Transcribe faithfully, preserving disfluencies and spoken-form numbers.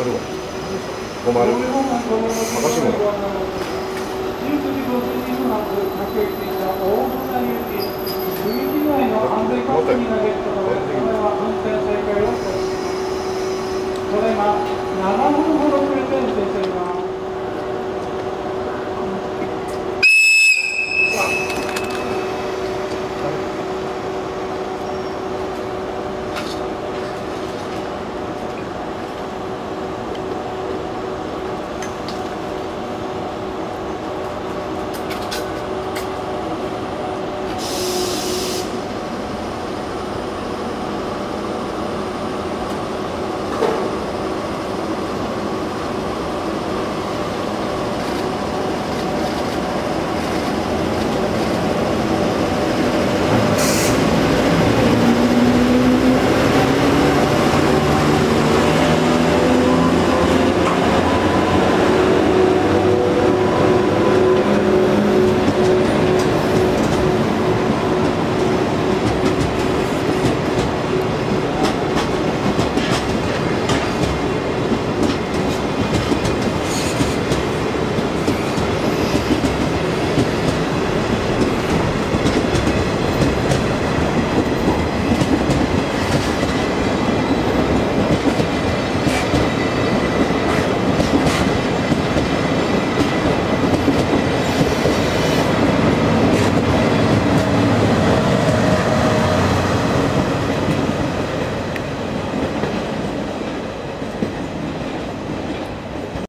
丸はご丸赤下だ。 じゅうくじごじゅうにふん発各駅停車大船行き踏切内の安全確認ができたので、これは運転再開を開始します。それがななふんほど